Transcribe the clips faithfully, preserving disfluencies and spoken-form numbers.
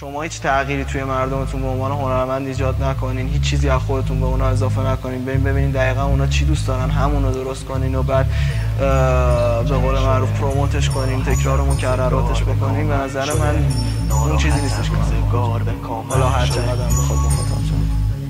شما هیچ تغییری توی مردمتون به عنوان هنرمند ایجاد نکنین، هیچ چیزی از خودتون به اونا اضافه نکنین، برین ببینین دقیقا اونا چی دوست دارن، همون رو درست کنین و بعد به قول معروف پروموتش کنین، تکرار و مکرراتش بکنین. به نظر من اون چیزی نیستش که حالا هر چقدر بخواد مخاطب شد.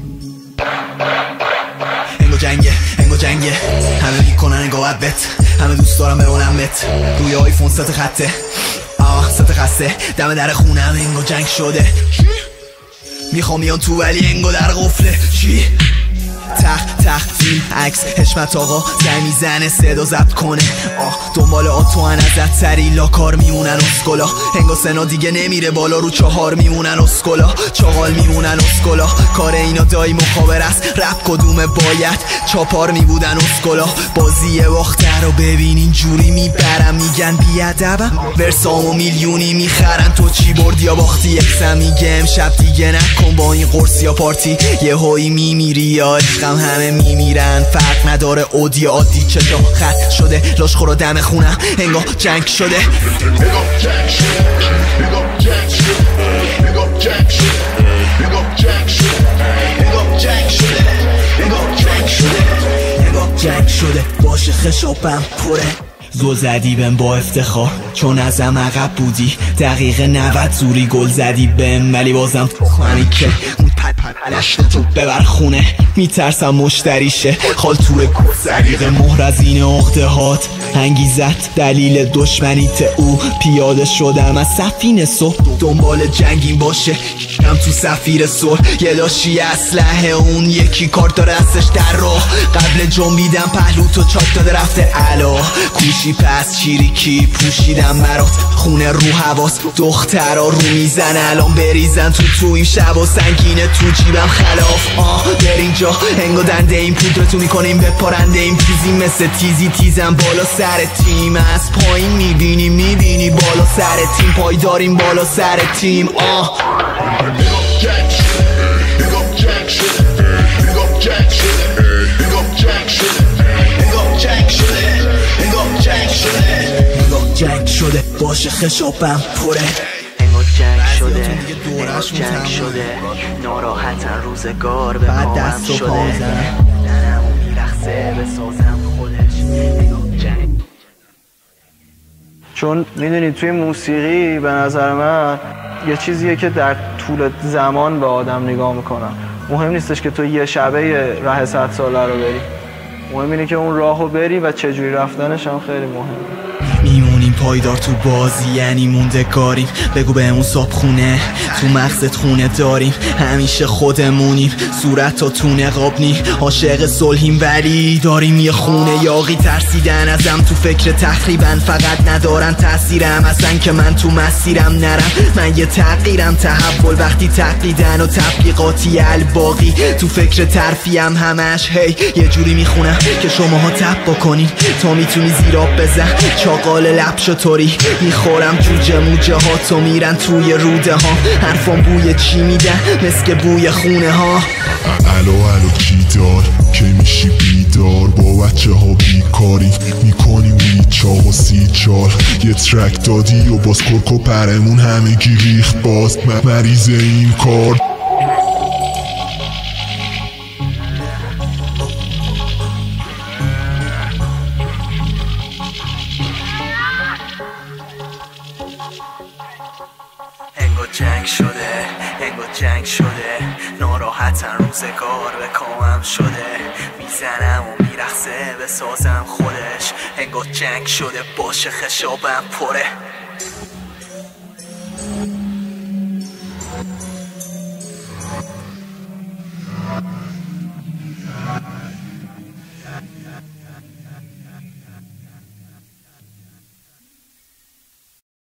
انگو جنگه انگو جنگه همه میکنن انگو عبت، همه دوست دارم بمونم بت روی آیفون ست خطه آه ست خسته دم در خونم انگو جنگ شده. میخوام میان تو ولی انگو در قفله چی؟ تخ تخ فیلم عکس حشمت آقا زنگ میزنه صدا ضبط کنه آه دنبال آتو ان ازت سری لا کار میمونن اسکولا انگا سنا دیگه نمیره بالا رو چهار میمونن اسکولا چاقال میمونن اسکولا کار اینا دایی مخابر است رپ کدومه باید چاپار میبودن اسکولا بازی باخته رو ببین اینجوری میبرم میگن بیادبم ورسامو میلیونی میخرن تو چی بردی یا باختی اکسم میگه امشب دیگه نکن با این قرص یا پارتی یه هایی میمیری یا عشقم همه میمیرن فرق نداره اودی عادی چشا خط شده لاش خورا دم خونم انگار جنگ شده انگار جنگ شده انگار جنگ شده انگار جنگ شده انگار جنگ شده انگار جنگ شده انگار جنگ شده انگار جنگ شده باشه خشابم پره زل زدی بهم با افتخار چون ازم عقب بودی دقیقه نود زوری گل زدی بهم ولی بازم خانی که اون پد پدشت تو ببر خونه میترسم مشتریشه خالتور سریق مهر از این عقده هات انگیزت دلیل دشمنیت او پیاده شدم از سفینه صبح دنبال جنگین باشه هم تو سفیر صلح یه لاشی اسلحه اون یکی کارت داره دستش در راه قبل جنبیدم پهلو تو چاپ داده رفته علا کوشی پس چیریکی پوشیدم برات خونه رو حواس دخترا رو میزن الان بریزن تو تو این شب و سنگینه تو جیبم خلاف آه در اینجا انگو دنده این پودرتو میکنیم به پارنده این تیزی مثل تیزی تیزم بالا سر تیم از پایین میبینی میبینی بالا سر تیم پای داریم بالا سر تیم آه جنگ شده باشه خشابم پره انگار جنگ شده انگار جنگ شده ناراحتن روزگار به پامم شده درمو میرخصه به سازم خودش انگار جنگ. چون میدونید توی موسیقی به نظر من یه چیزیه که در طول زمان به آدم نگاه میکنم. مهم نیستش که تو یه شبه ره صد ساله رو بری، مهم اینه که اون راهو بری و چجوری رفتنش هم خیلی مهمه. میمونیم پایدار تو بازی یعنی موندگاریم بگو بهمون صابخونه تو مغزت خونه داریم همیشه خودمونیم صورت تا تو نقاب نی عاشق صلحیم ولی داریم یه خونه یاقی ترسیدن ازم تو فکر تخریبن فقط ندارن تاثیرم اصلا که من تو مسیرم نرم من یه تغییرم تحول وقتی تقلیدن و تبلیغاتی الباقی تو فکر ترفیم همش هی یه جوری میخونم که شماها تب بکنین تا میتونی زیراب بزن چاقال لب شطوری میخورم جوجه موجه ها تو میرن توی روده ها حرفان بوی چی میدن مثل بوی خونه ها الو الو کی دار که میشی بیدار با بچه ها بیکاری میکنیم بیچا و سی چار یه ترک دادی و باز کرکو پرمون همگی ریخت باز مریض این کار انگار جنگ شده انگار جنگ شده ناراحتن روزگار به کامم شده میزنم و میرخصه به سازم خودش انگار جنگ شده باشه خشابم پره